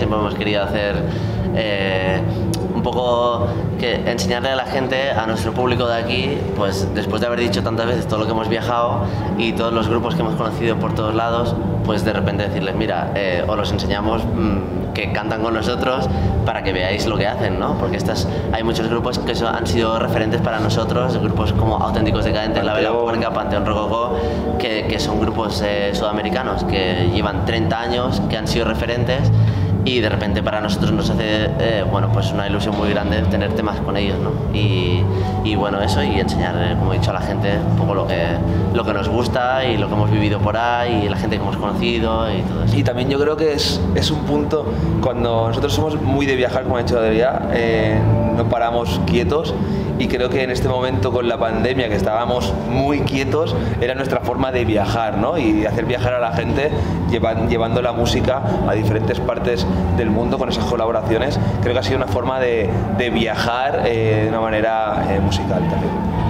siempre hemos querido hacer un poco que enseñarle a la gente, a nuestro público de aquí, pues después de haber dicho tantas veces todo lo que hemos viajado y todos los grupos que hemos conocido por todos lados, pues de repente decirles, mira, os los enseñamos que cantan con nosotros para que veáis lo que hacen, ¿no? Porque hay muchos grupos que han sido referentes para nosotros, grupos como Auténticos Decadentes, La Vela Puerca, Panteón Rococó, que son grupos sudamericanos que llevan 30 años, que han sido referentes, y de repente para nosotros nos hace bueno, pues una ilusión muy grande tener temas con ellos, ¿no? Y bueno, eso, y enseñar, como he dicho, a la gente un poco lo que nos gusta y lo que hemos vivido por ahí y la gente que hemos conocido y todo eso. Y también yo creo que es un punto, cuando nosotros somos muy de viajar, como ha dicho Adrià, no paramos quietos, y creo que en este momento con la pandemia, que estábamos muy quietos, era nuestra forma de viajar, ¿no? Y hacer viajar a la gente llevando la música a diferentes partes del mundo con esas colaboraciones. Creo que ha sido una forma de viajar de una manera musical también.